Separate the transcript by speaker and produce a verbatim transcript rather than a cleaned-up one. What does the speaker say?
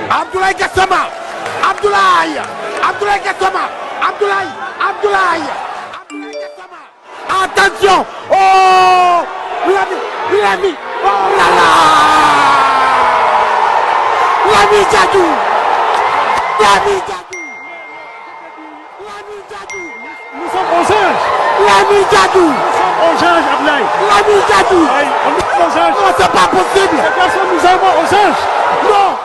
Speaker 1: Abdoulaye Gassama. Abdoulaye. Abdoulaye Gassama. Abdoulaye. Abdoulaye. Abdoulaye Gassama. Attention. Oh. Il a mis. Il a mis. Oh là là. Lamine Diadhiou. Lamine Diadhiou. Lamine Diadhiou.
Speaker 2: Nous sommes aux anges.
Speaker 1: Lamine Diadhiou.
Speaker 2: Nous sommes aux anges, Abdoulaye.
Speaker 1: Lamine Diadhiou.
Speaker 2: On est aux anges.
Speaker 1: Non, c'est pas possible.
Speaker 2: Ces personnes, nous avons aux anges.
Speaker 1: Non.